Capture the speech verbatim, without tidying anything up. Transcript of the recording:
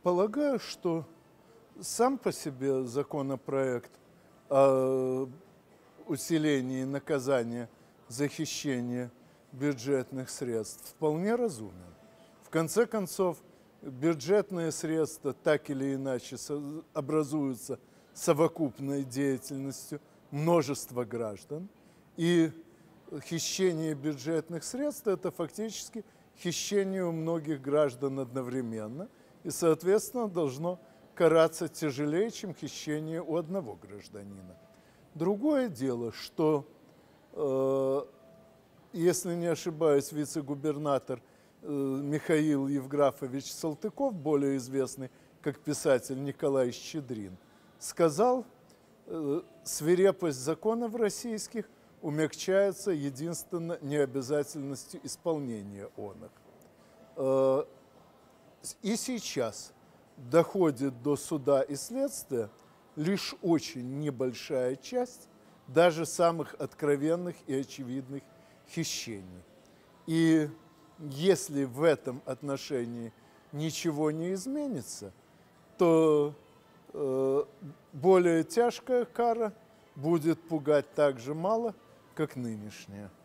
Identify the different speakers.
Speaker 1: Полагаю, что сам по себе законопроект о усилении наказания за хищение бюджетных средств вполне разумен. В конце концов, бюджетные средства так или иначе образуются совокупной деятельностью множества граждан, и хищение бюджетных средств – это фактически хищение у многих граждан одновременно, и, соответственно, должно караться тяжелее, чем хищение у одного гражданина. Другое дело, что, э, если не ошибаюсь, вице-губернатор э, Михаил Евграфович Салтыков, более известный как писатель Николай Щедрин, сказал, э, свирепость законов российских умягчается единственно необязательностью исполнения оных. Э, и сейчас доходит до суда и следствия лишь очень небольшая часть даже самых откровенных и очевидных хищений. И если в этом отношении ничего не изменится, то э, более тяжкая кара будет пугать так же мало, как нынешняя.